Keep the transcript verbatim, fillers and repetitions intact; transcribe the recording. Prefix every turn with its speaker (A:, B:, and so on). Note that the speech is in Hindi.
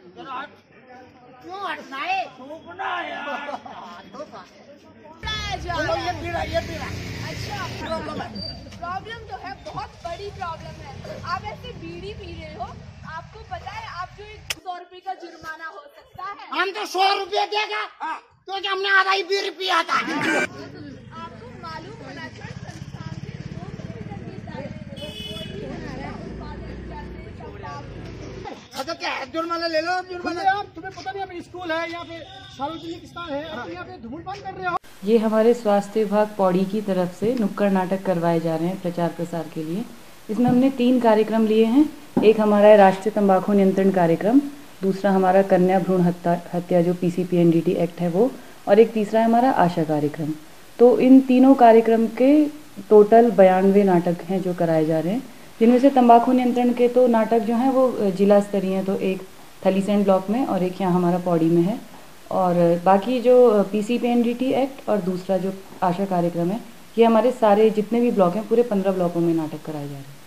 A: क्यों हटना है? ये पीड़ा, ये पीड़ा।
B: अच्छा, प्रॉब्लम है। प्रॉब्लम तो है, बहुत बड़ी प्रॉब्लम है। आप ऐसे बीड़ी पी रहे हो, आपको पता है आपको एक सौ रुपए का जुर्माना हो सकता है।
A: हम तो सौ रुपये देगा क्योंकि हमने आधा ही बीड़ी पिया था।
B: आपको मालूम होना चाहिए संस्थान के दो
A: अच्छा क्या है, जुर्माना ले लो। जुर्माना
C: आप तुम्हें पता नहीं, यहाँ स्कूल है, यहाँ पे सार्वजनिक स्थान है, आप यहाँ पे धूम्रपान कर रहे हो।
D: ये हमारे स्वास्थ्य विभाग पौड़ी की तरफ से नुक्कड़ नाटक करवाए जा रहे हैं प्रचार प्रसार के लिए। इसमें हमने तीन कार्यक्रम लिए हैं। एक हमारा है राष्ट्रीय तंबाकू नियंत्रण कार्यक्रम, दूसरा हमारा कन्या भ्रूण हत्या हत्या जो P C P N D T act है वो, और एक तीसरा है हमारा आशा कार्यक्रम। तो इन तीनों कार्यक्रम के टोटल बयानवे नाटक हैं जो कराए जा रहे हैं, जिनमें से तंबाकू नियंत्रण के तो नाटक जो हैं वो जिला स्तरीय हैं, तो एक थलीसैंड ब्लॉक में और एक यहाँ हमारा पौड़ी में है। और बाकी जो P C P N D T act और दूसरा जो आशा कार्यक्रम है, ये हमारे सारे जितने भी ब्लॉक हैं पूरे पंद्रह ब्लॉकों में नाटक कराए जा रहे हैं।